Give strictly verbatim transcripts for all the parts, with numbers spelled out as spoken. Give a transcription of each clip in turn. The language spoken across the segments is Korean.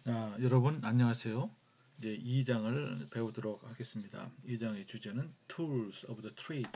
아, 여러분 안녕하세요. 이제 이 장을 배우도록 하겠습니다. 이 장의 주제는 Tools of the Trade.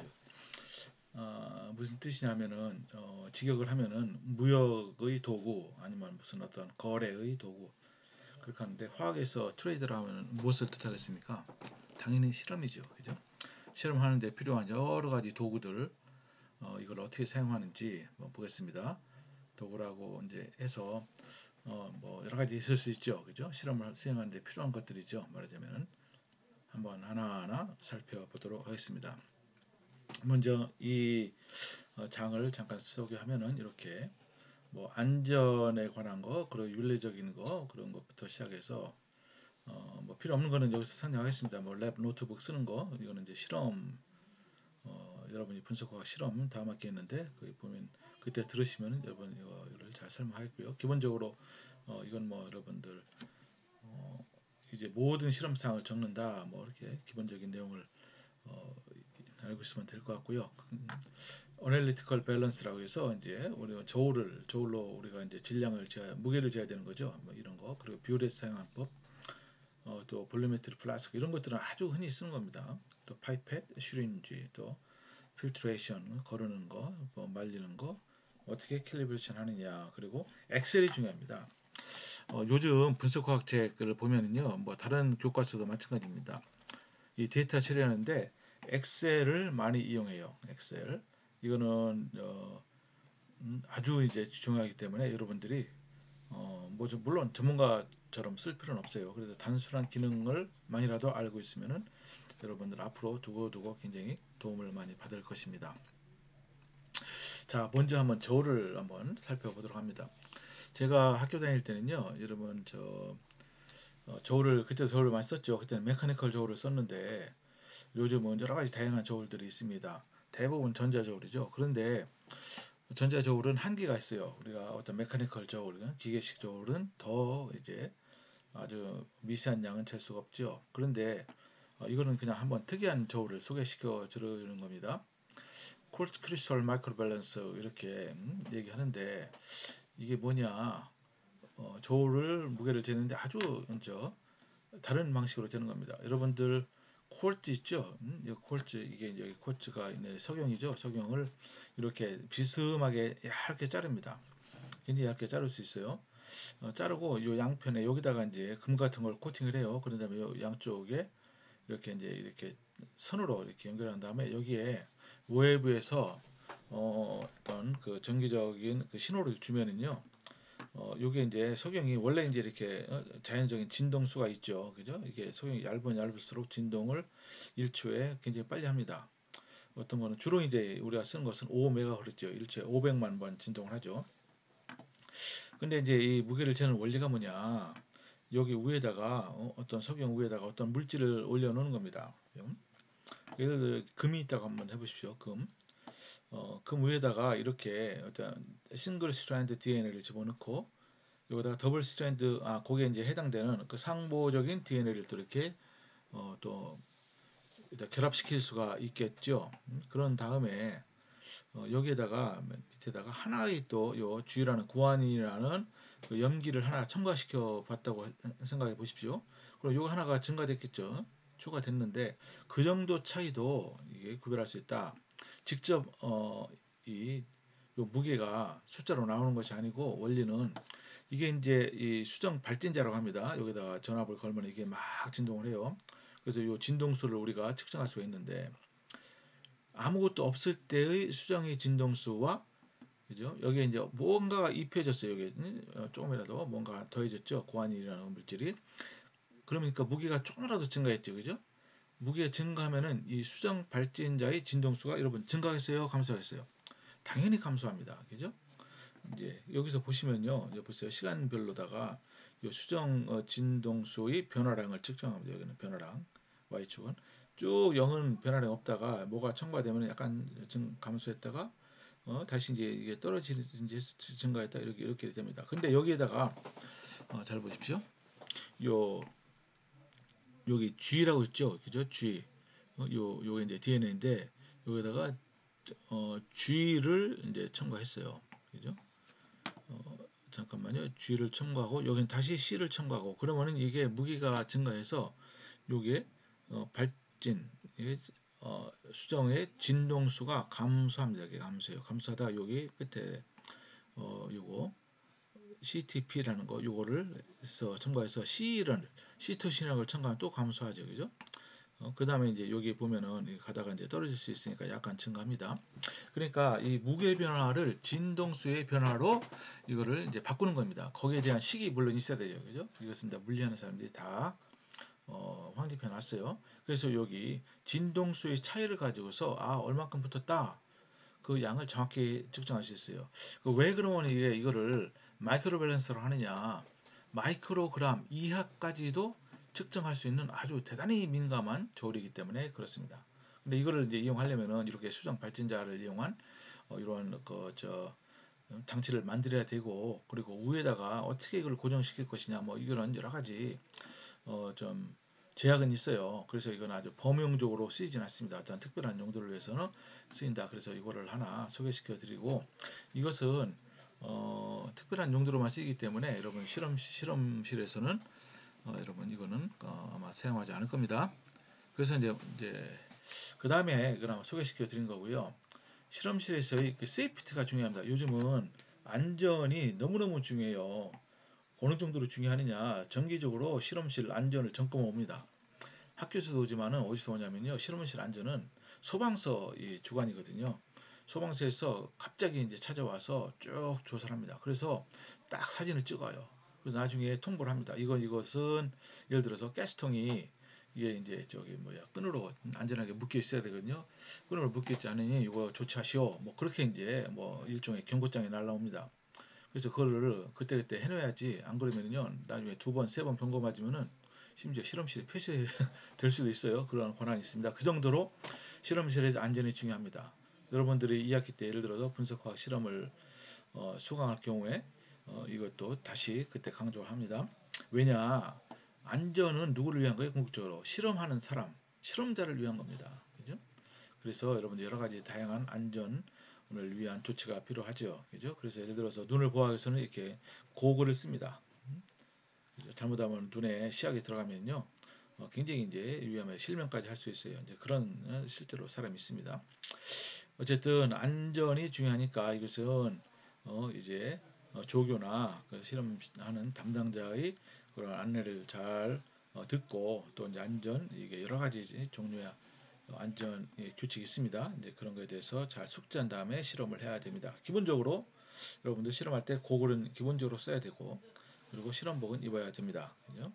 아, 무슨 뜻이냐면은 어, 직역을 하면은 무역의 도구 아니면 무슨 어떤 거래의 도구 그렇게 하는데 화학에서 트레이드를 하면 무엇을 뜻하겠습니까? 당연히 실험이죠, 그죠? 실험하는데 필요한 여러 가지 도구들 어, 이걸 어떻게 사용하는지 뭐 보겠습니다. 도구라고 이제 해서 어, 뭐 여러 가지 있을 수 있죠. 그죠? 실험을 수행하는데 필요한 것들이죠. 말하자면은 한번 하나하나 살펴보도록 하겠습니다. 먼저 이 어, 장을 잠깐 소개하면은 이렇게 뭐 안전에 관한 거, 그리고 윤리적인 거 그런 것부터 시작해서 어, 뭐 필요 없는 거는 여기서 상정하겠습니다. 뭐 랩 노트북 쓰는 거 이거는 이제 실험 어, 여러분이 분석과 실험 다 맡겠는데 거기 보면 그때 들으시면 여러분 이거를 잘 설명하겠고요. 기본적으로 어, 이건 뭐 여러분들 어, 이제 모든 실험 사항을 적는다. 뭐 이렇게 기본적인 내용을 어, 알고 있으면 될 것 같고요. 어널리티컬 밸런스라고 해서 이제 우리가 저울을 저울로 우리가 이제 질량을 재야 무게를 재야 되는 거죠. 뭐 이런 거 그리고 비율에 사용한 법, 어, 또 볼루메트리 플라스크 이런 것들은 아주 흔히 쓰는 겁니다. 또 파이펫, 슈린지, 또 필트레이션 거르는 거, 뭐 말리는 거 어떻게 캘리브레이션 하느냐 그리고 엑셀이 중요합니다. 어, 요즘 분석과학책을 보면은요, 뭐 다른 교과서도 마찬가지입니다. 이 데이터 처리하는데 엑셀을 많이 이용해요. 엑셀. 이거는 어, 음, 아주 이제 중요하기 때문에 여러분들이 어, 뭐 좀 물론 전문가처럼 쓸 필요는 없어요. 그래서 단순한 기능을 만이라도 알고 있으면은 여러분들 앞으로 두고두고 굉장히 도움을 많이 받을 것입니다. 자, 먼저 한번 저울을 한번 살펴보도록 합니다. 제가 학교 다닐 때는요, 여러분 저 어, 저울을 그때 저울을 많이 썼죠. 그때는 메카니컬 저울을 썼는데 요즘은 여러 가지 다양한 저울들이 있습니다. 대부분 전자저울이죠. 그런데 전자저울은 한계가 있어요. 우리가 어떤 메카니컬 저울, 기계식 저울은 더 이제 아주 미세한 양은 잴 수가 없죠. 그런데 어, 이거는 그냥 한번 특이한 저울을 소개시켜 드리는 겁니다. 콜트 크리스털 마이크로 밸런스 이렇게 음, 얘기하는데 이게 뭐냐? 어, 저울을 무게를 재는데 아주 저 다른 방식으로 되는 겁니다. 여러분들 콜트 있죠? 음, 이 콜트 이게 이제 콜트가 있는 석영이죠. 석영을 이렇게 비스듬하게 얇게 자릅니다. 굉장히 얇게 자를 수 있어요. 어, 자르고 요 양편에 여기다가 이제 금 같은 걸 코팅을 해요. 그런 다음에 요 양쪽에 이렇게 이제 이렇게 선으로 이렇게 연결한 다음에 여기에 외부에서 어, 어떤 그 전기적인 그 신호를 주면은요. 어, 요게 이제 석영이 원래 이제 이렇게 어, 자연적인 진동수가 있죠. 그죠? 이게 석영이 얇으면 얇을수록 진동을 일 초에 굉장히 빨리 합니다. 어떤 거는 주로 이제 우리가 쓰는 것은 오 메가헤르츠 일 초에 오백만 번 진동을 하죠. 근데 이제 이 무게를 재는 원리가 뭐냐? 여기 위에다가 어, 떤 석영 위에다가 어떤 물질을 올려놓는 겁니다. 음? 예를 들어 금이 있다고 한번 해보십시오. 금. 어, 금 위에다가 이렇게 어떤 싱글 스트랜드 디엔에이를 집어넣고 여기다가 더블 스트랜드 아 거기에 이제 해당되는 그 상보적인 디엔에이를 또 이렇게 어, 또 결합시킬 수가 있겠죠. 음, 그런 다음에 어, 여기에다가 밑에다가 하나의 또 요 G라는 구한이라는 그 염기를 하나 첨가시켜 봤다고 생각해 보십시오. 그리고 요 하나가 증가됐겠죠. 추가됐는데 그 정도 차이도 이게 구별할 수 있다. 직접 어, 이 요 무게가 숫자로 나오는 것이 아니고 원리는 이게 이제 이 수정 발진자라고 합니다. 여기다가 전압을 걸면 이게 막 진동을 해요. 그래서 이 진동수를 우리가 측정할 수가 있는데 아무것도 없을 때의 수정의 진동수와 그죠? 여기에 이제 뭔가가 입혀졌어요. 여기 어, 조금이라도 뭔가 더해졌죠. 고안이라는 물질이. 그러니까 무게가 조금이라도 증가했죠. 그죠? 무게가 증가하면은 이 수정 발진자의 진동수가 여러분 증가했어요, 감소했어요? 당연히 감소합니다. 그죠? 이제 여기서 보시면요. 이제 보세요. 시간별로다가 이 수정 어, 진동수의 변화량을 측정합니다. 여기는 변화량 y축은 쭉 영은 변화량 없다가 뭐가 첨가되면 약간 증 감소했다가 어, 다시 이제 이게 떨어지는 이제 증가했다 이렇게 이렇게 됩니다. 근데 여기에다가 어, 잘 보십시오. 요 여기 G라고 있죠, 그죠? G 어, 요 요게 이제 디엔에이인데 여기다가 어, G를 이제 첨가했어요, 그죠? 잠깐만요. G를 첨가하고 여긴 다시 C를 첨가하고 그러면은 이게 무게가 증가해서 요게 어, 발진 이게 어, 수정의 진동수가 감소합니다. 이게 감소해요. 감소하다 여기 끝에 어, 요거 씨티피라는 거 요거를 해서 첨가해서 C를 C2 신학을 첨가하면 또 감소하죠. 그죠? 어, 그 다음에 이제 여기 보면은 가다가 이제 떨어질 수 있으니까 약간 증가합니다. 그러니까 이 무게 변화를 진동수의 변화로 이거를 이제 바꾸는 겁니다. 거기에 대한 식이 물론 있어야 되죠. 그죠? 이것은 다 물리하는 사람들이 다 어, 황집해 놨어요. 그래서 여기 진동수의 차이를 가지고서 아, 얼마큼 붙었다. 그 양을 정확히 측정할 수 있어요. 그 왜 그러면 이게 이거를 마이크로 밸런스로 하느냐? 마이크로그램 이하까지도 측정할 수 있는 아주 대단히 민감한 조리이기 때문에 그렇습니다. 근데 이거를 이제 이용하려면은 이렇게 수정 발진자를 이용한 어, 이런 그저 장치를 만들어야 되고 그리고 위에다가 어떻게 이걸 고정시킬 것이냐 뭐 이거는 여러 가지 어, 좀 제약은 있어요. 그래서 이건 아주 범용적으로 쓰이진 않습니다. 어떤 특별한 용도를 위해서는 쓰인다. 그래서 이거를 하나 소개시켜 드리고 이것은 어, 특별한 용도로만 쓰이기 때문에 여러분 실험 실험실에서는 어, 여러분 이거는 어, 아마 사용하지 않을 겁니다. 그래서 이제 이제 그 다음에 그나마 소개시켜 드린 거고요. 실험실에서의 그 세이프티가 중요합니다. 요즘은 안전이 너무너무 중요해요. 어느 정도로 중요하느냐? 정기적으로 실험실 안전을 점검해 옵니다. 학교에서도 오지만은 어디서 오냐면요. 실험실 안전은 소방서 이 주관이거든요. 소방서에서 갑자기 이제 찾아와서 쭉 조사를 합니다. 그래서 딱 사진을 찍어요. 그래서 나중에 통보를 합니다. 이건 이것은 예를 들어서 가스통이 이게 이제 저기 뭐야 끈으로 안전하게 묶여 있어야 되거든요. 끈으로 묶여 있지 않으니 이거 조치하시오. 뭐 그렇게 이제 뭐 일종의 경고장이 날라옵니다. 그래서 그거를 그때그때 해놔야지 안 그러면요 나중에 두 번, 세 번 경고 맞으면은 심지어 실험실에 폐쇄될 수도 있어요. 그런 권한이 있습니다. 그 정도로 실험실의 안전이 중요합니다. 여러분들이 이 학기 때 예를 들어서 분석화학 실험을 어, 수강할 경우에 어, 이것도 다시 그때 강조합니다. 왜냐 안전은 누구를 위한 거예요? 궁극적으로 실험하는 사람, 실험자를 위한 겁니다. 그죠? 그래서 여러분들 여러 가지 다양한 안전을 위한 조치가 필요하죠. 그죠? 그래서 예를 들어서 눈을 보호하기 위해서는 이렇게 고글을 씁니다. 그죠? 잘못하면 눈에 시약이 들어가면요. 어, 굉장히 이제 위험해 실명까지 할 수 있어요. 이제 그런 어, 실제로 사람이 있습니다. 어쨌든 안전이 중요하니까 이것은 어, 이제 어, 조교나 그 실험하는 담당자의 그런 안내를 잘 어, 듣고 또 이제 안전 이게 여러 가지 종류의 안전 규칙이 있습니다. 이제 그런 거에 대해서 잘 숙지한 다음에 실험을 해야 됩니다. 기본적으로 여러분들 실험할 때 고글은 기본적으로 써야 되고 그리고 실험복은 입어야 됩니다. 그죠?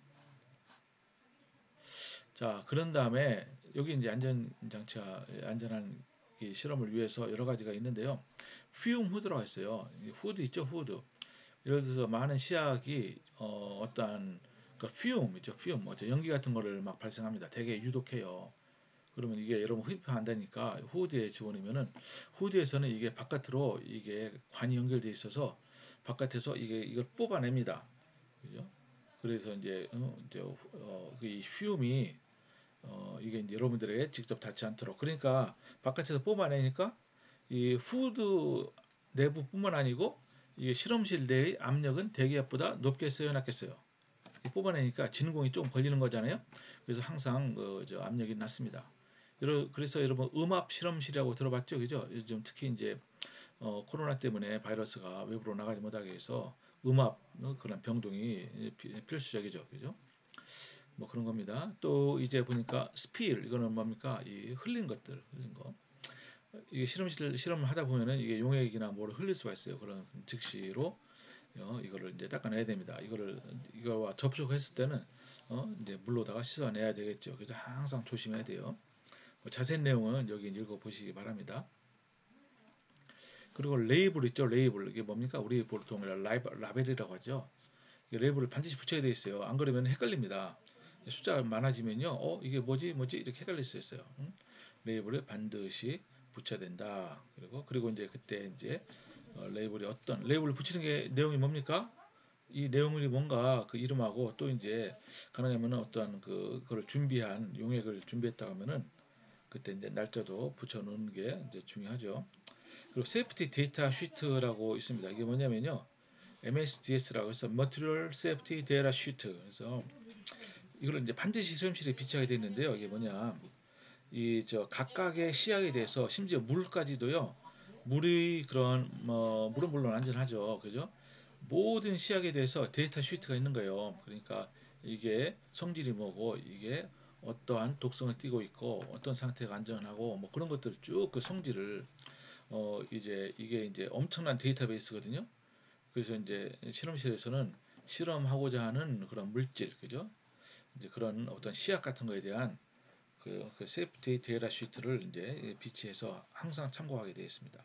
자, 그런 다음에 여기 이제 안전 장치와 안전한 이 실험을 위해서 여러 가지가 있는데요. 퓨움 후드라고 있어요. 후드 있죠, 후드. 예를 들어서 많은 시약이 어, 어떠한 그 퓨움 있죠, 퓨움, 뭐 연기 같은 거를 막 발생합니다. 되게 유독해요. 그러면 이게 여러분 흡입한다니까 후드에 집어넣으면은 후드에서는 이게 바깥으로 이게 관이 연결돼 있어서 바깥에서 이게 이걸 뽑아냅니다. 그죠? 그래서 이제 어, 이제 어, 그 퓨움이 어, 이게 이제 여러분들에게 직접 닿지 않도록 그러니까 바깥에서 뽑아내니까 이 후드 내부뿐만 아니고 이게 실험실 내의 압력은 대기압보다 높게 써놨겠어요. 뽑아내니까 진공이 좀 걸리는 거잖아요. 그래서 항상 그저 압력이 낮습니다. 그래서 여러분 음압 실험실이라고 들어봤죠, 그죠? 요즘 특히 이제 어, 코로나 때문에 바이러스가 외부로 나가지 못하게 해서 음압 어, 그런 병동이 필수적이죠, 그죠? 뭐 그런 겁니다. 또 이제 보니까 스필 이거는 뭡니까? 이 흘린 것들, 흘린 거. 이게 실험실 실험을 하다 보면은 이게 용액이나 뭐를 흘릴 수가 있어요. 그런 즉시로 어, 이거를 이제 닦아내야 됩니다. 이거를 이거와 접촉했을 때는 어, 이제 물로다가 씻어내야 되겠죠. 그래서 항상 조심해야 돼요. 뭐 자세한 내용은 여기 읽어 보시기 바랍니다. 그리고 레이블 있죠, 레이블 이게 뭡니까? 우리 보통 라이브, 라벨이라고 하죠. 레이블을 반드시 붙여야 돼 있어요. 안 그러면 헷갈립니다. 숫자가 많아지면요, 어 이게 뭐지 뭐지 이렇게 헷갈릴 수 있어요. 응? 레이블을 반드시 붙여야 된다. 그리고 그리고 이제 그때 이제 어, 레이블이 어떤 레이블을 붙이는 게 내용이 뭡니까? 이 내용이 뭔가 그 이름하고 또 이제 가능하면 어떤 그 그걸 준비한 용액을 준비했다 하면은 그때 이제 날짜도 붙여놓는 게 이제 중요하죠. 그리고 세이프티 데이터 시트라고 있습니다. 이게 뭐냐면요. 엠에스디에스라고 해서 Material Safety Data Sheet. 그래서 이걸 이제 반드시 실험실에 비치하게 되어 있는데요. 이게 뭐냐? 이 저 각각의 시약에 대해서 심지어 물까지도요. 물의 그런 뭐 물은 물론 안전하죠. 그죠? 모든 시약에 대해서 데이터 시트가 있는 거예요. 그러니까 이게 성질이 뭐고 이게 어떠한 독성을 띠고 있고 어떤 상태가 안전하고 뭐 그런 것들 쭉 그 성질을 어 이제 이게 이제 엄청난 데이터베이스거든요. 그래서 이제 실험실에서는 실험하고자 하는 그런 물질, 그죠? 이제 그런 어떤 시약 같은 거에 대한 그, 그 세이프티 데이터 시트를 이제 비치해서 항상 참고하게 되어 있습니다.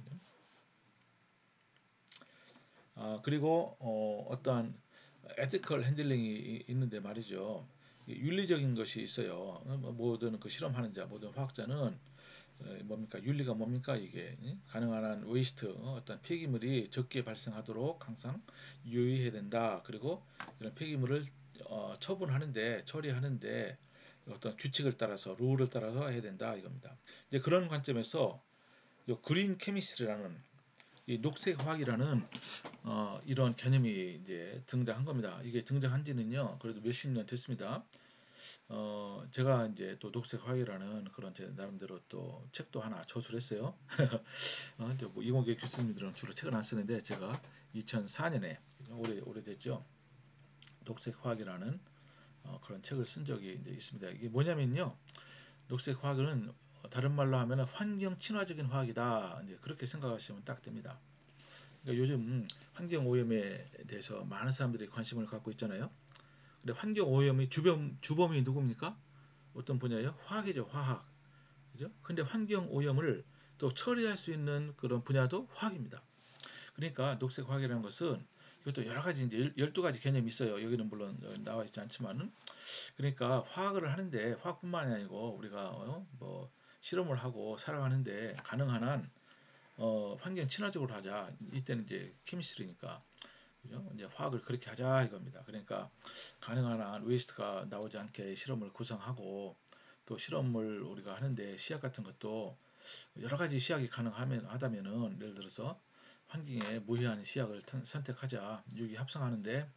아, 그리고 어, 어떠한 에티컬 핸들링이 있는데 말이죠. 윤리적인 것이 있어요. 뭐 모든 그 실험하는 자, 모든 화학자는 어, 뭡니까? 윤리가 뭡니까? 이게 예? 가능한 한 웨이스트, 어, 어떤 폐기물이 적게 발생하도록 항상 유의해야 된다. 그리고 이런 폐기물을 어, 처분하는데 처리하는데 어떤 규칙을 따라서 룰을 따라서 해야 된다 이겁니다. 이제 그런 관점에서 요 그린 케미스트리라는 이 녹색 화학이라는 어, 이런 개념이 이제 등장한 겁니다. 이게 등장한 지는요, 그래도 몇십 년 됐습니다. 어, 제가 이제 또 녹색 화학이라는 그런 제 나름대로 또 책도 하나 저술을 했어요. 어, 이제 뭐 이공계 교수님들은 주로 책을 안 쓰는데 제가 이천사 년에 오래 오래됐죠. 녹색 화학이라는 어, 그런 책을 쓴 적이 이제 있습니다. 이게 뭐냐면요, 녹색 화학은 다른 말로 하면 환경 친화적인 화학이다. 이제 그렇게 생각하시면 딱 됩니다. 그러니까 요즘 환경 오염에 대해서 많은 사람들이 관심을 갖고 있잖아요. 근데 환경 오염의 주범 주범이 누굽니까? 어떤 분야예요? 화학이죠, 화학. 그죠? 근데 환경 오염을 또 처리할 수 있는 그런 분야도 화학입니다. 그러니까 녹색 화학이라는 것은 이것도 여러 가지 이제 열두 가지 개념이 있어요. 여기는 물론 나와 있지 않지만은 그러니까 화학을 하는데 화학뿐만이 아니고 우리가 어, 뭐 실험을 하고 살아가는데 가능한 한 어, 환경 친화적으로 하자. 이때는 이제 케미스트리니까 그죠? 이제 화학을 그렇게 하자 이겁니다. 그러니까 가능한 한 웨이스트가 나오지 않게 실험을 구성하고 또 실험을 우리가 하는데 시약 같은 것도 여러 가지 시약이 가능하면 하다면은 예를 들어서 환경에 무해한 시약을 선택하자. 유기 합성하는데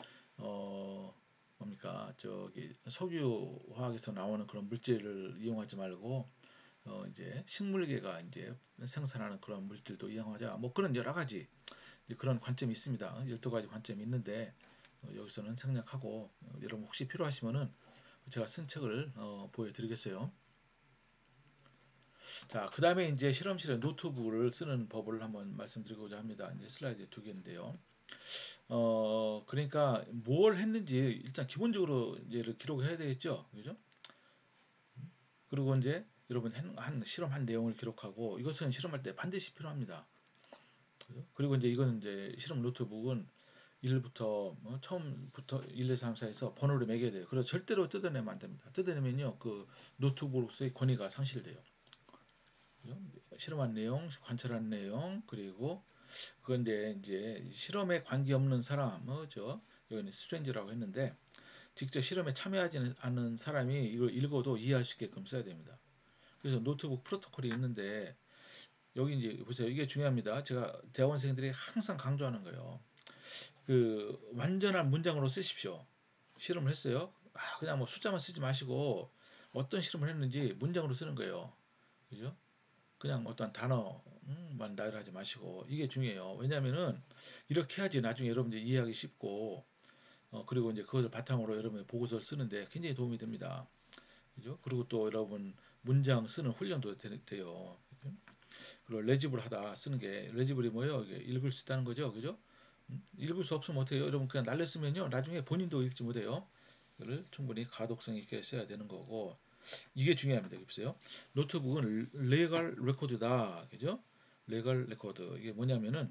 어 뭡니까 저기 석유 화학에서 나오는 그런 물질을 이용하지 말고 어 이제 식물계가 이제 생산하는 그런 물질도 이용하자. 뭐 그런 여러 가지 그런 관점이 있습니다. 열두 가지 관점이 있는데 어, 여기서는 생략하고 어, 여러분 혹시 필요하시면은 제가 쓴 책을 어, 보여드리겠어요. 자, 그 다음에 이제 실험실에 노트북을 쓰는 법을 한번 말씀드리고자 합니다. 이제 슬라이드 두 개인데요. 어, 그러니까 뭘 했는지 일단 기본적으로 얘를 기록을 해야 되겠죠. 그죠? 그리고 이제 여러분 한 실험한 내용을 기록하고 이것은 실험할 때 반드시 필요합니다. 그죠? 그리고 이제 이거는 이제 실험 노트북은 일부터 뭐 처음부터 일, 이, 삼, 사에서 번호를 매겨야 돼요. 그래서 절대로 뜯어내면 안 됩니다. 뜯어내면요 그 노트북으로서의 권위가 상실돼요. 그죠? 실험한 내용, 관찰한 내용, 그리고 그건데 이제 실험에 관계없는 사람, 뭐죠? 여기는 스트레인저라고 했는데 직접 실험에 참여하지 않은 사람이 이걸 읽어도 이해할 수 있게끔 써야 됩니다. 그래서 노트북 프로토콜이 있는데 여기 이제 보세요. 이게 중요합니다. 제가 대학원생들이 항상 강조하는 거예요. 그 완전한 문장으로 쓰십시오. 실험을 했어요. 아, 그냥 뭐 숫자만 쓰지 마시고 어떤 실험을 했는지 문장으로 쓰는 거예요. 그죠? 그냥 어떤 단어만 나열하지 마시고 이게 중요해요. 왜냐면은 이렇게 해야지 나중에 여러분들이 이해하기 쉽고 어, 그리고 이제 그것을 바탕으로 여러분이 보고서를 쓰는데 굉장히 도움이 됩니다. 그죠? 그리고 또 여러분 문장 쓰는 훈련도 되, 돼요. 그죠? 그리고 레지블 하다 쓰는 게 레지블이 뭐예요? 이게 읽을 수 있다는 거죠. 그죠? 음? 읽을 수 없으면 어때요? 여러분 그냥 날려 쓰면요. 나중에 본인도 읽지 못해요. 이거를 충분히 가독성 있게 써야 되는 거고 이게 중요합니다. 보세요. 노트북은 레갈 레코드다. 그죠? 레갈 레코드. 이게 뭐냐면은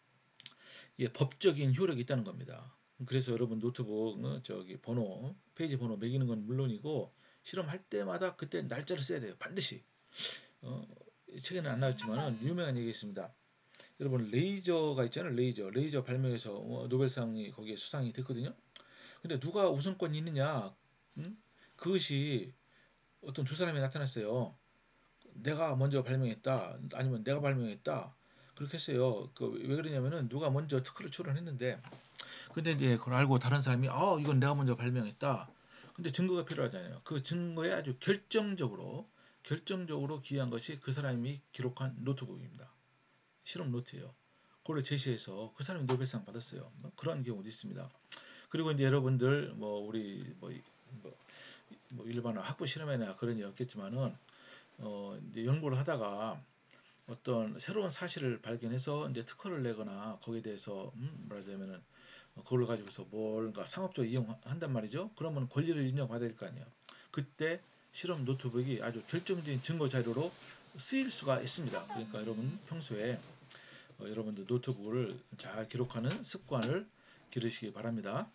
이게 법적인 효력이 있다는 겁니다. 그래서 여러분 노트북 어, 저기 번호 페이지 번호 매기는 건 물론이고 실험할 때마다 그때 날짜를 써야 돼요. 반드시. 어, 책에는 안 나왔지만은 유명한 얘기 있습니다. 여러분 레이저가 있잖아요. 레이저. 레이저 발명해서 어, 노벨상이 거기에 수상이 됐거든요. 근데 누가 우선권이 있느냐? 음? 그것이 어떤 두 사람이 나타났어요. 내가 먼저 발명했다. 아니면 내가 발명했다. 그렇게 했어요. 그 왜 그러냐면은 누가 먼저 특허를 출원했는데 근데 이제 그걸 알고 다른 사람이 아 이건 내가 먼저 발명했다. 근데 증거가 필요하잖아요. 그 증거에 아주 결정적으로 결정적으로 기여한 것이 그 사람이 기록한 노트북입니다. 실험 노트예요. 그걸 제시해서 그 사람이 노벨상 받았어요. 뭐 그런 경우도 있습니다. 그리고 이제 여러분들 뭐 우리 뭐, 뭐, 뭐 일반 학부 실험이나 그런 일 없겠지만은 어 이제 연구를 하다가 어떤 새로운 사실을 발견해서 이제 특허를 내거나 거기에 대해서 음, 말하자면은 그걸 가지고서 뭔가 상업적으로 이용한단 말이죠. 그러면 권리를 인정받아야 될 거 아니에요. 그때 실험 노트북이 아주 결정적인 증거 자료로 쓰일 수가 있습니다. 그러니까 여러분 평소에 어, 여러분들 노트북을 잘 기록하는 습관을 기르시기 바랍니다.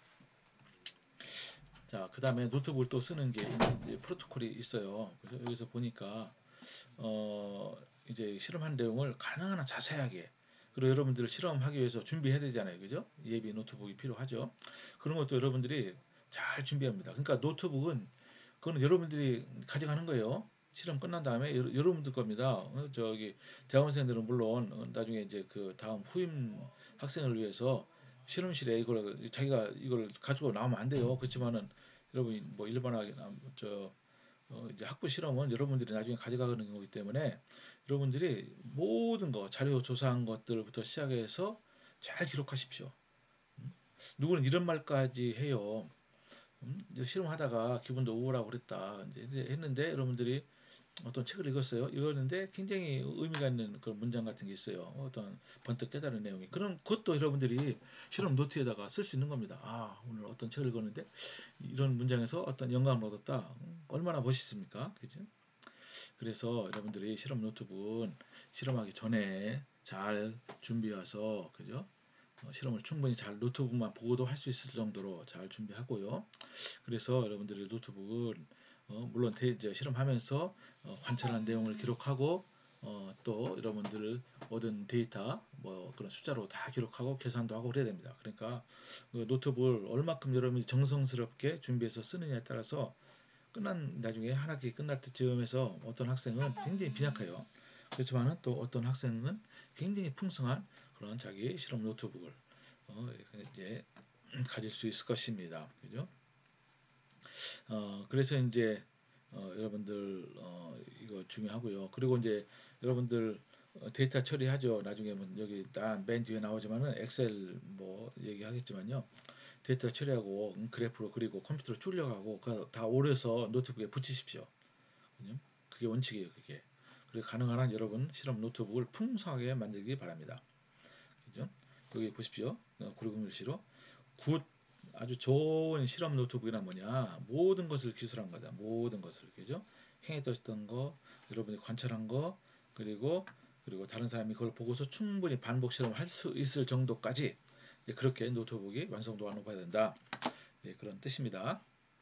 자, 그 다음에 노트북을 또 쓰는 게 이제 프로토콜이 있어요. 그래서 여기서 보니까 어, 이제 실험한 내용을 가능한 한 자세하게 그리고 여러분들 실험하기 위해서 준비해야 되잖아요. 그죠? 예비 노트북이 필요하죠. 그런 것도 여러분들이 잘 준비합니다. 그러니까 노트북은 그거는 여러분들이 가져가는 거예요. 실험 끝난 다음에 여, 여러분들 겁니다. 어, 저기 대학원생들은 물론 어, 나중에 이제 그 다음 후임 학생을 위해서 실험실에 이걸 자기가 이걸 가지고 나오면 안 돼요. 그렇지만은 여러분 뭐 일반하게 저 어, 이제 학부 실험은 여러분들이 나중에 가져가는 거기 때문에 여러분들이 모든 거 자료 조사한 것들부터 시작해서 잘 기록하십시오. 음? 누구는 이런 말까지 해요. 음? 실험하다가 기분도 우울하고 그랬다. 이제 했는데 여러분들이 어떤 책을 읽었어요. 읽었는데 굉장히 의미가 있는 그런 문장 같은 게 있어요. 어떤 번뜩 깨달은 내용이. 그럼 그것도 여러분들이 실험 노트에다가 쓸 수 있는 겁니다. 아, 오늘 어떤 책을 읽었는데 이런 문장에서 어떤 영감을 얻었다. 음, 얼마나 멋있습니까? 그죠? 그래서 여러분들이 실험 노트북은 실험하기 전에 잘 준비해 와서 그죠? 어, 실험을 충분히 잘 노트북만 보고도 할 수 있을 정도로 잘 준비하고요. 그래서 여러분들이 노트북은 어, 물론 대, 이제 실험하면서 어, 관찰한 내용을 기록하고 어, 또 여러분들 얻은 데이터 뭐 그런 숫자로 다 기록하고 계산도 하고 그래야 됩니다. 그러니까 그 노트북을 얼마큼 여러분이 정성스럽게 준비해서 쓰느냐에 따라서 끝난 나중에 한 학기 끝날 때쯤에서 어떤 학생은 굉장히 빈약해요. 그렇지만은 또 어떤 학생은 굉장히 풍성한 그런 자기 실험 노트북을 어, 이제 가질 수 있을 것입니다. 그죠? 어, 그래서 이제 어, 여러분들 어, 이거 중요하고요. 그리고 이제 여러분들 어, 데이터 처리하죠. 나중에 뭐 여기 맨 뒤에 나오지만은 엑셀 뭐 얘기하겠지만요. 데이터 처리하고 음, 그래프로 그리고 컴퓨터로 출력하고 다 오려서 노트북에 붙이십시오. 그죠? 그게 원칙이에요. 그게. 그리고 가능한 한 여러분 실험 노트북을 풍성하게 만들기 바랍니다. 그죠? 여기 보십시오. 구백십로 굿 아주 좋은 실험 노트북이란 뭐냐? 모든 것을 기술한 거다. 모든 것을 그죠? 행했던 거, 여러분이 관찰한 거, 그리고 그리고 다른 사람이 그걸 보고서 충분히 반복 실험을 할 수 있을 정도까지 그렇게 노트북이 완성도가 높아야 된다. 네, 그런 뜻입니다.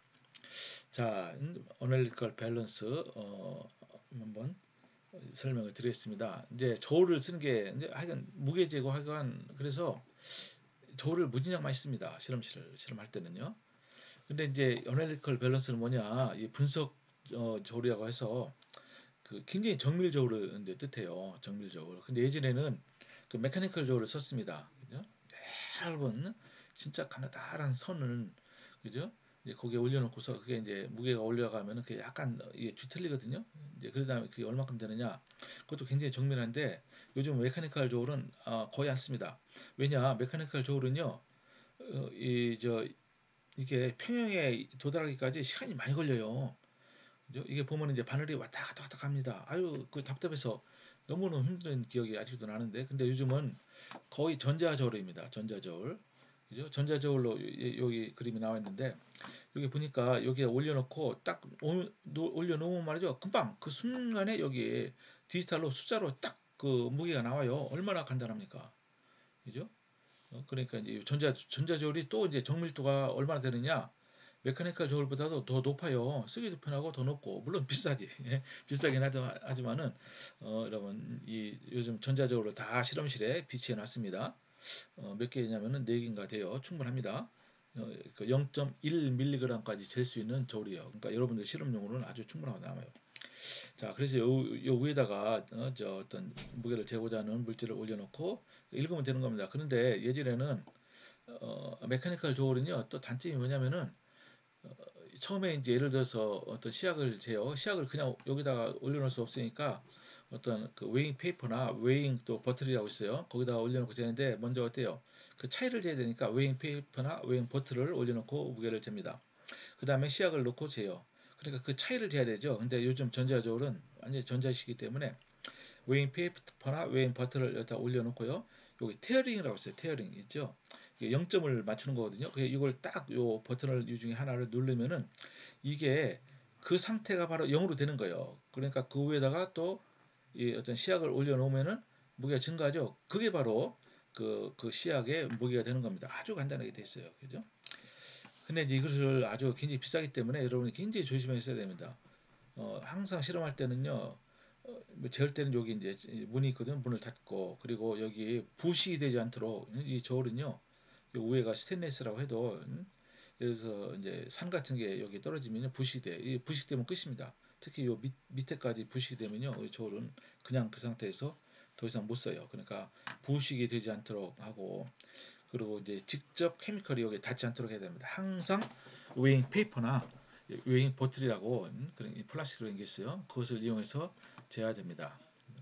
자, 어널리티컬 밸런스 어, 한번 설명을 드리겠습니다. 이제 저울을 쓰는 게 이제 하여간 무게재고 하여간 그래서 저울을 무진장 많이 씁니다. 실험실 실험할 때는요. 근데 이제 어널리티컬 밸런스는 뭐냐? 이 분석 어, 저울이라고 해서 그 굉장히 정밀 저울을 이제 뜻해요. 정밀 저울. 근데 예전에는 그 메카니컬 저울을 썼습니다. 그죠? 얇은 진짜 가느다란 선을 그죠? 이제 거기에 올려놓고서 그게 이제 무게가 올라가면은 그게 약간 이게 뒤틀리거든요. 이제 그 다음에 그게 얼마큼 되느냐? 그것도 굉장히 정밀한데 요즘 메카니컬 저울은 아, 거의 안 씁니다. 왜냐? 메카니컬 저울은요, 어, 이저 이게 평형에 도달하기까지 시간이 많이 걸려요. 그죠? 이게 보면 이제 바늘이 왔다 갔다 왔다 갑니다. 아유, 그 답답해서 너무너무 힘든 기억이 아직도 나는데, 근데 요즘은 거의 전자저울입니다. 전자저울. 그죠? 전자저울로 여기 그림이 나와 있는데, 여기 보니까 여기에 올려놓고 딱 올려놓으면 말이죠. 금방 그 순간에 여기에 디지털로 숫자로 딱 그 무게가 나와요. 얼마나 간단합니까? 그죠? 어, 그러니까 이제 전자 전자저울이 또 이제 정밀도가 얼마나 되느냐? 메카니컬 저울보다도 더 높아요. 쓰기도 편하고 더 높고 물론 비싸지. 예, 비싸긴 하지만은 어, 여러분 이 요즘 전자저울을 다 실험실에 비치해 놨습니다. 어, 몇 개냐면은 네 개인가 돼요. 충분합니다. 어, 그 영 점 일 밀리그램까지 잴 수 있는 저울이에요. 그러니까 여러분들 실험용으로는 아주 충분하고 남아요. 자, 그래서 요, 요 위에다가 어, 저 어떤 무게를 재고자 하는 물질을 올려놓고 읽으면 되는 겁니다. 그런데 예전에는 어, 메카니컬 조울은요 또 단점이 뭐냐면은 처음에 이제 예를 들어서 어떤 시약을 재요. 시약을 그냥 여기다가 올려놓을 수 없으니까 어떤 그 웨잉 페이퍼나 웨잉 또 버틀이라고 있어요. 거기다가 올려놓고 재는데 먼저 어때요? 그 차이를 재야 되니까 웨잉 페이퍼나 웨잉 버틀을 올려놓고 무게를 잽니다. 그 다음에 시약을 넣고 재요. 그러니까 그 차이를 재야 되죠. 근데 요즘 전자저울은 완전히 전자식이기 때문에 웨잉 페이퍼나 웨잉 버튼을 여기다 올려놓고요. 여기 테어링이라고 있어요. 테어링 있죠. 영 점을 맞추는 거거든요. 그 이걸 딱 요 버튼을 이 중에 하나를 누르면은 이게 그 상태가 바로 영으로 되는 거예요. 그러니까 그 위에다가 또 이 어떤 시약을 올려놓으면은 무게가 증가하죠. 그게 바로 그, 그 시약의 무게가 되는 겁니다. 아주 간단하게 돼 있어요. 그죠? 근데 이제 이것을 아주 굉장히 비싸기 때문에 여러분이 굉장히 조심해서 써야 됩니다. 어, 항상 실험할 때는요, 어, 뭐 재울 때는 여기 이제 문이 있거든. 문을 닫고 그리고 여기 부식이 되지 않도록 이 저울은요, 이 위에가 스테인리스라고 해도 음, 예를 들어서 이제 산 같은 게 여기 떨어지면 부식이 돼. 이 부식되면 끝입니다. 특히 요 밑, 밑에까지 부식이 되면요, 이 저울은 그냥 그 상태에서 더 이상 못 써요. 그러니까 부식이 되지 않도록 하고 그리고 이제 직접 케미컬이 여기에 닿지 않도록 해야 됩니다. 항상 웨잉 페이퍼나 웨잉 보틀이라고 음, 그런 플라스틱으로 된 게 있어요. 그것을 이용해서 재야 됩니다.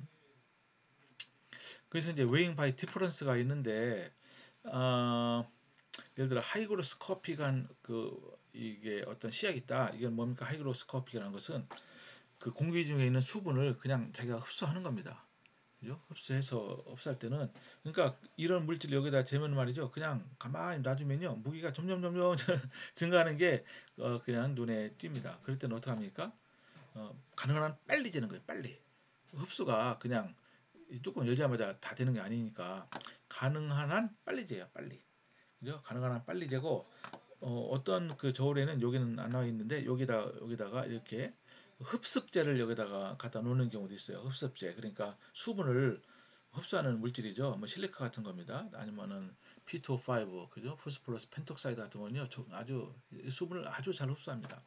그래서 이제 웨잉 바이 디퍼런스가 있는데 어, 예를 들어 하이그로스코픽한 그 이게 어떤 시약이 있다. 이건 뭡니까? 하이그로스코픽이라는 것은 그 공기 중에 있는 수분을 그냥 자기가 흡수하는 겁니다. 그죠? 흡수해서 흡수할 때는 그러니까 이런 물질 여기다 재면 말이죠. 그냥 가만히 놔두면요. 무게가 점점 점점 증가하는 게 어, 그냥 눈에 띕니다. 그럴 때는 어떻게 합니까? 어, 가능한 한 빨리 재는 거예요. 빨리. 흡수가 그냥 뚜껑 열자마자 다 되는 게 아니니까 가능한 한 빨리 재요. 빨리. 그죠? 가능한 한 빨리 재고 어, 어떤 그 저울에는 여기는 안 나와 있는데 여기다 여기다가 이렇게 흡습제를 여기다가 갖다 놓는 경우도 있어요. 흡습제. 그러니까 수분을 흡수하는 물질이죠. 뭐 실리카 같은 겁니다. 아니면은 피투오파이브 그죠? 포스포러스 펜톡사이드 같은 거는요. 아주 수분을 아주 잘 흡수합니다.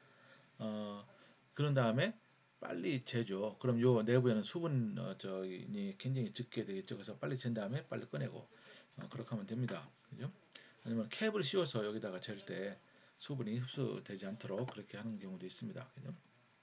어, 그런 다음에 빨리 재죠. 그럼 요 내부에는 수분 어, 저기 굉장히 적게 되겠죠. 그래서 빨리 잰 다음에 빨리 꺼내고 어, 그렇게 하면 됩니다. 그죠? 아니면 캡을 씌워서 여기다가 잴 때 수분이 흡수되지 않도록 그렇게 하는 경우도 있습니다. 그죠?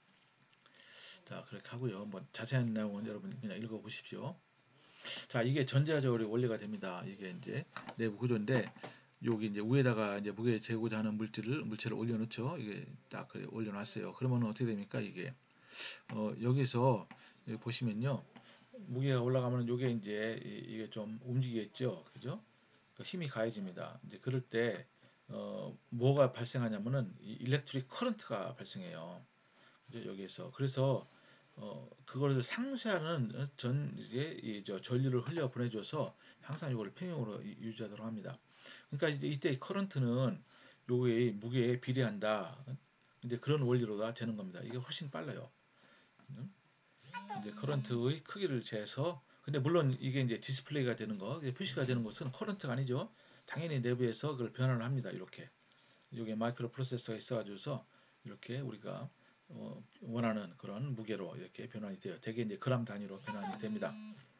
자, 그렇게 하고요. 뭐 자세한 내용은 여러분 그냥 읽어보십시오. 자, 이게 전자저울의 원리가 됩니다. 이게 이제 내부 구조인데 여기 이제 위에다가 이제 무게 재고자 하는 물질을 물체를 올려놓죠. 이게 딱 그래 올려놨어요. 그러면 어떻게 됩니까? 이게 어, 여기서 여기 보시면요, 무게가 올라가면 이게 이제 이게 좀 움직이겠죠, 그죠? 그 힘이 가해집니다. 이제 그럴 때 어, 뭐가 발생하냐면은 이 일렉트릭 커런트가 발생해요. 그죠? 여기에서 그래서 어, 그거를 상쇄하는 전 이제 이저 전류를 흘려 보내줘서 항상 이거를 평형으로 유지하도록 합니다. 그러니까 이제 이때 커런트는 요의 무게에 비례한다. 이제 그런 원리로다 재는 겁니다. 이게 훨씬 빨라요. 음? 이제 커런트의 크기를 재서 근데 물론 이게 이제 디스플레이가 되는 거, 표시가 되는 것은 커런트가 아니죠. 당연히 내부에서 그걸 변환을 합니다. 이렇게. 이게 마이크로 프로세서가 있어가지고서 이렇게 우리가 어, 원하는 그런 무게로 이렇게 변환이 돼요. 대개 이제 그람 단위로 변환이 됩니다.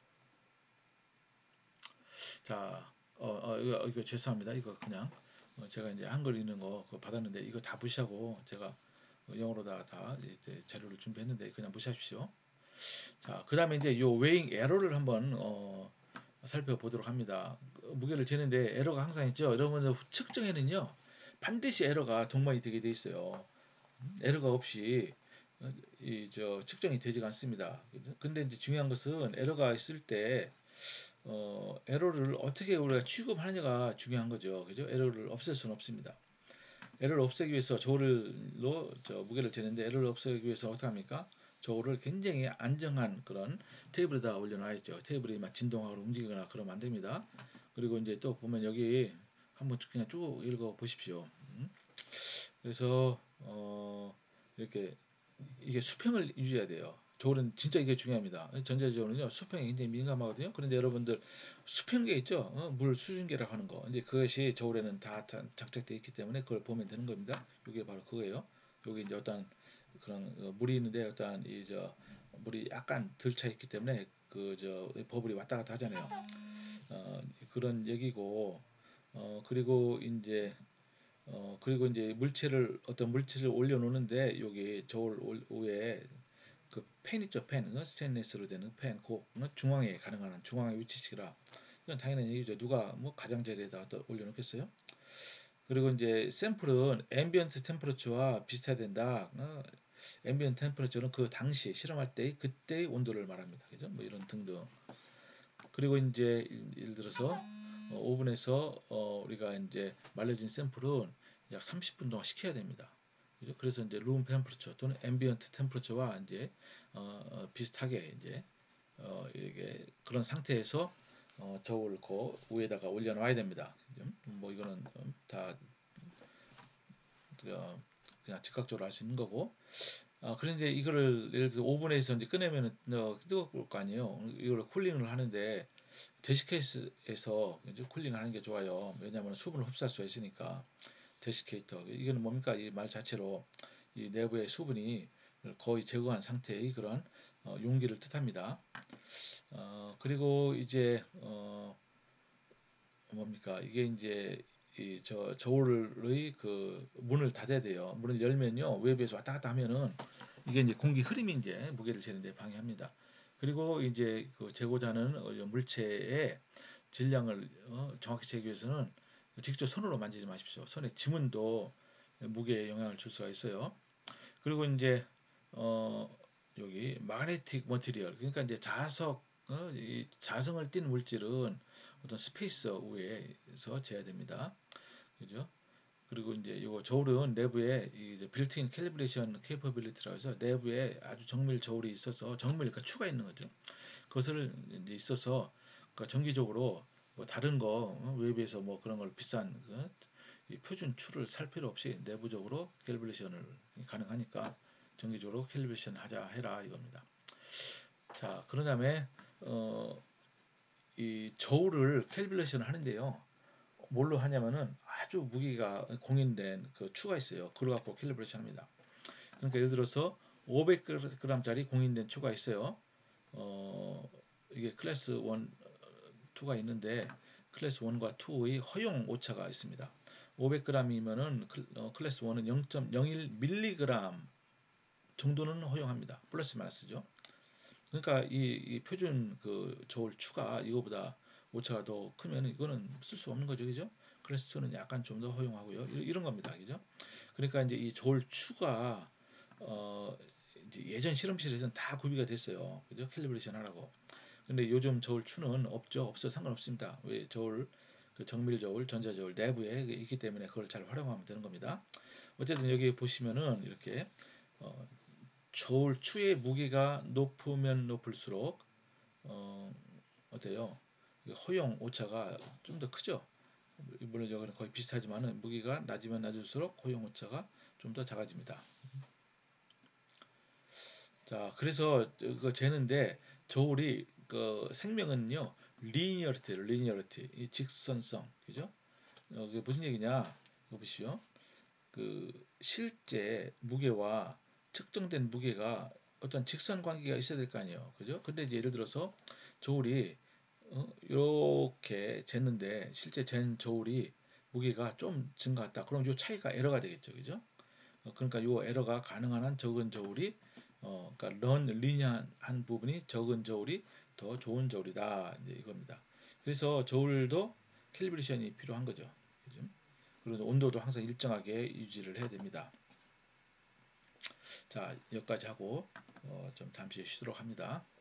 자, 어, 어 이거, 이거 죄송합니다. 이거 그냥 어, 제가 이제 한글 읽는 거 그거 받았는데 이거 다 무시하고 제가 영어로다가 다 이제 자료를 준비했는데 그냥 무시하십시오. 자, 그 다음에 이제 요 웨잉 에러를 한번 어, 살펴보도록 합니다. 그 무게를 재는데 에러가 항상 있죠. 여러분들 측정에는요 반드시 에러가 동반이 되게 돼 있어요. 에러가 없이 어, 이저 측정이 되지가 않습니다. 근데 이제 중요한 것은 에러가 있을 때 어, 에러를 어떻게 우리가 취급하느냐가 중요한 거죠. 그죠? 에러를 없앨 수는 없습니다. 에러를 없애기 위해서 저울로 저 무게를 재는데 에러를 없애기 위해서 어떻게 합니까? 저울을 굉장히 안정한 그런 테이블에다 올려놔야죠. 테이블이 막 진동하거나 움직이거나 그러면 안 됩니다. 그리고 이제 또 보면 여기 한번 그냥 쭉 읽어 보십시오. 음? 그래서 어, 이렇게 이게 수평을 유지해야 돼요. 저울은 진짜 이게 중요합니다. 전자저울은요 수평에 굉장히 민감하거든요. 그런데 여러분들 수평계 있죠? 어, 물 수증계라고 하는 거. 이제 그것이 저울에는 다 장착되어 있기 때문에 그걸 보면 되는 겁니다. 이게 바로 그거예요. 여기 이제 어떤 그런 어, 물이 있는데 어떤 이 저 물이 약간 덜 차 있기 때문에 그 저 버블이 왔다 갔다 하잖아요. 어, 그런 얘기고 어 그리고 이제 어 그리고 이제 물체를 어떤 물체를 올려놓는데 여기 저울 올- 위에 그 펜 있죠, 펜. 어, 스테인리스로 되는 펜, 그 어, 중앙에 가능한 중앙에 위치시키라. 이건 당연한 얘기죠. 누가 뭐 가장자리에다 올려놓겠어요? 그리고 이제 샘플은 앰비언트 템퍼러처와 비슷해야 된다. 어, 앰비언트 템퍼러처는 그 당시 실험할 때 그때의 온도를 말합니다. 그죠? 뭐 이런 등등. 그리고 이제 예를 들어서 어, 오븐에서 어, 우리가 이제 말려진 샘플은 약 삼십 분 동안 식혀야 됩니다. 그죠? 그래서 이제 룸 템퍼러처 또는 앰비언트 템퍼러처와 이제 어, 어, 비슷하게 이제 어, 이게 그런 상태에서 어, 저울 그 위에다가 올려놔야 됩니다. 그죠? 뭐 이거는 다 어, 그냥 즉각적으로 할 수 있는 거고. 아, 그런데 이거를 예를 들어 오븐에서 이제 꺼내면은 어, 뜨거울 거 아니에요. 이걸 쿨링을 하는데 데시케이스에서 이제 쿨링하는 게 좋아요. 왜냐하면 수분을 흡수할 수 있으니까. 데시케이터 이거는 뭡니까? 이 말 자체로 이 내부의 수분이 거의 제거한 상태의 그런 어, 용기를 뜻합니다. 어, 그리고 이제 어, 뭡니까? 이게 이제 이 저 저울의 그 문을 닫아야 돼요. 문을 열면요 외부에서 왔다 갔다 하면은 이게 이제 공기 흐름이 이제 무게를 재는데 방해합니다. 그리고 이제 그 재고자는 어, 물체의 질량을 어, 정확히 재기 위해서는 직접 손으로 만지지 마십시오. 손에 지문도 무게에 영향을 줄 수가 있어요. 그리고 이제 어 여기 마그네틱 머티리얼 그러니까 이제 자석 어, 이 자성을 띤 물질은 어떤 스페이서 위에서 재야 됩니다. 그죠? 그리고 이제 요 저울은 내부에 이 빌트인 캘리브레이션 케이퍼빌리티라고 해서 내부에 아주 정밀 저울이 있어서 정밀 그러니까 추가 있는 거죠. 그것을 이제 있어서 그러니까 정기적으로 뭐 다른 거 어, 웹에서 뭐 그런 걸 비싼 그 표준 추를 살 필요 없이 내부적으로 캘리브레이션을 가능하니까 정기적으로 캘리브레이션 하자 해라 이겁니다. 자, 그런 다음에 어, 이 저울을 캘리브레이션을 하는데요. 뭘로 하냐면은 아주 무게가 공인된 그 추가 있어요. 그걸 갖고 캘리브레이션 합니다. 그러니까 예를 들어서 오백 그램짜리 공인된 추가 있어요. 어, 이게 클래스 일, 이가 있는데 클래스 일과 이의 허용 오차가 있습니다. 오백 그램이면은 클래스 일은 영 점 영일 밀리그램 정도는 허용합니다. 플러스 마이너스죠. 그러니까 이, 이 표준 그 저울 추가 이거보다 오차가 더 크면 이거는 쓸 수 없는 거죠, 그죠? 클래스 이는 약간 좀 더 허용하고요. 이런 겁니다, 그죠? 그러니까 이제 이 저울 추가 어 이제 예전 실험실에서는 다 구비가 됐어요, 그죠? 캘리브레이션 하라고. 근데 요즘 저울 추는 없죠. 없어 상관없습니다. 왜 저울 그 정밀 저울, 전자 저울 내부에 있기 때문에 그걸 잘 활용하면 되는 겁니다. 어쨌든 여기 보시면은 이렇게 어, 저울 추의 무게가 높으면 높을수록 어, 어때요? 허용 오차가 좀 더 크죠. 물론 여기는 거의 비슷하지만은 무게가 낮으면 낮을수록 허용 오차가 좀 더 작아집니다. 자, 그래서 그 재는데 저울이 그 생명은요 리니어리티, 리니어리티, 이 직선성, 그죠? 어, 그게 무슨 얘기냐? 이거 보시오. 그 실제 무게와 측정된 무게가 어떤 직선 관계가 있어야 될 거 아니에요, 그죠? 근데 이제 예를 들어서 저울이 어, 이렇게 쟀는데 실제 잰 저울이 무게가 좀 증가했다. 그럼 요 차이가 에러가 되겠죠, 그죠? 어, 그러니까 요 에러가 가능한 한 적은 저울이 어, 그러니까 런 리니어한 부분이 적은 저울이 더 좋은 저울이다. 이제 이겁니다. 그래서 저울도 캘리브레이션이 필요한 거죠. 그죠? 그리고 온도도 항상 일정하게 유지를 해야 됩니다. 자, 여기까지 하고 어, 좀 잠시 쉬도록 합니다.